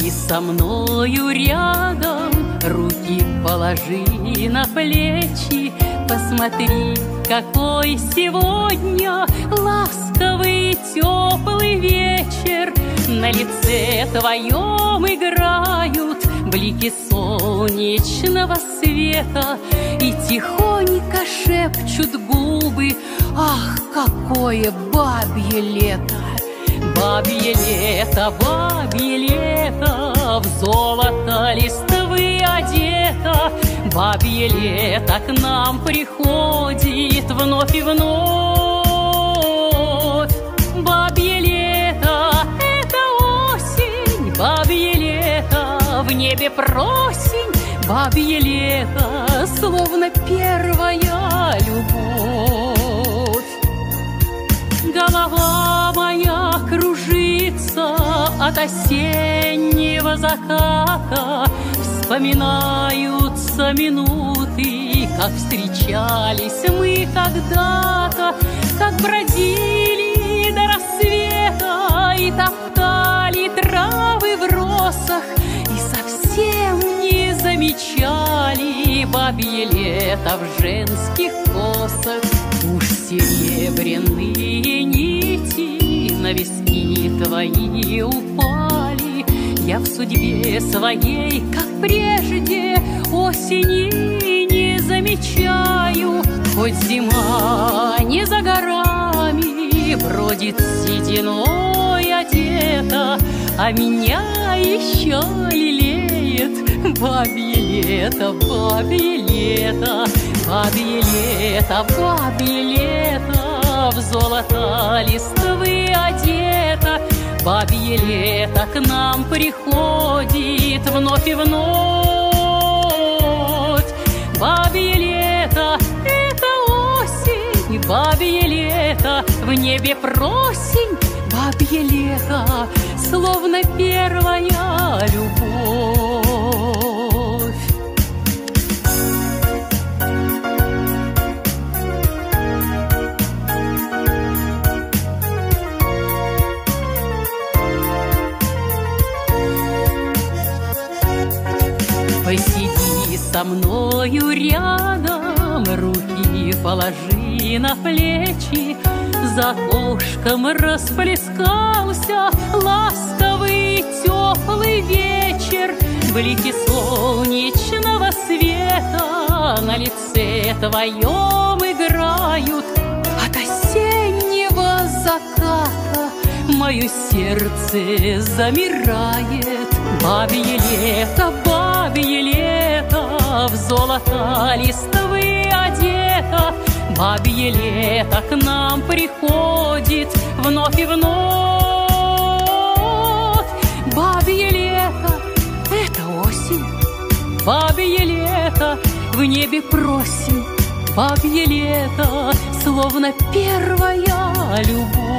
Посиди со мною рядом, руки положи на плечи. Посмотри, какой сегодня ласковый и теплый вечер. На лице твоем играют блики солнечного света, и тихонько шепчут губы: ах, какое бабье лето! Бабье лето, бабье лето, в золото листвы одето. Бабье лето к нам приходит вновь и вновь. Бабье лето — это осень, бабье лето, в небе просень. Бабье лето, словно первая любовь. Голова моя кружится от осеннего заката. Вспоминаются минуты, как встречались мы когда-то, как бродили до рассвета и топтали травы в росах, и совсем не замечали бабье лето в женских косах. Уж серебряные нити на виски твои упали. Я в судьбе своей, как прежде, осени не замечаю. Хоть зима не за горами, бродит сединой одета, а меня еще лелеет бабье лето, бабье лето. Бабье лето, бабье лето, в золото листвы одето. Бабье лето к нам приходит вновь и вновь. Бабье лето — это осень, бабье лето, в небе просень. Бабье лето, словно первая любовь. Посиди со мною рядом, руки положи на плечи. За окошком расплескался ласковый теплый вечер. Блики солнечного света на лице твоем играют. От осеннего заката мое сердце замирает. Бабье лето, бабье лето, в золото листвы одето. Бабье лето к нам приходит вновь и вновь. Бабье лето — это осень, бабье лето, в небе просень. Бабье лето, словно первая любовь.